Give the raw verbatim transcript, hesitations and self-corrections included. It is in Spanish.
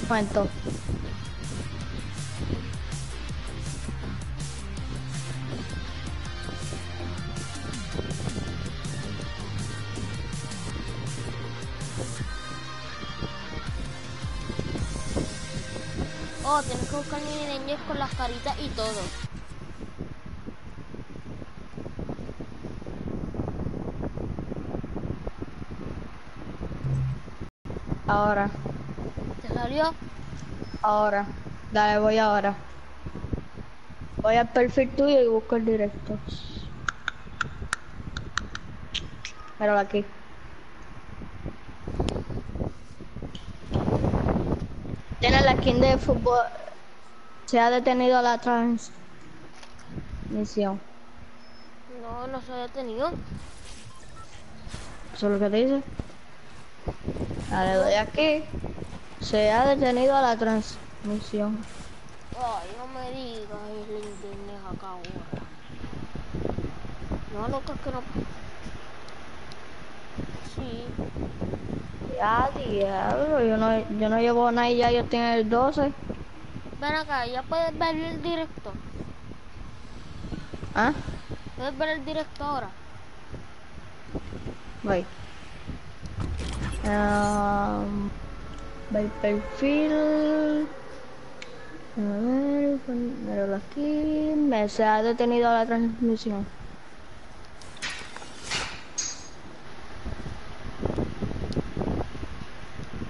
Momento. Oh, tienes que buscar mini Rangers con las caritas y todo. Ahora. ¿Te salió? Ahora. Dale, voy ahora. Voy al perfil tuyo y busco el directo. Míralo aquí. Tiene la skin de fútbol. Se ha detenido la transmisión. No, no se ha detenido. ¿Eso es lo que te dice? Dale, No. doy aquí. Se ha detenido la transmisión. Ay, no me digas, es la internet acá ahora. No, no, creo que no. Sí. Ya, diablo, yo no, yo no llevo nada y ya yo tengo el doce. Ven acá, ya puedes ver el directo. ¿Ah? Puedes ver el directo ahora. Voy. Um, ve el perfil. A ver, míralo aquí. Me se ha detenido la transmisión.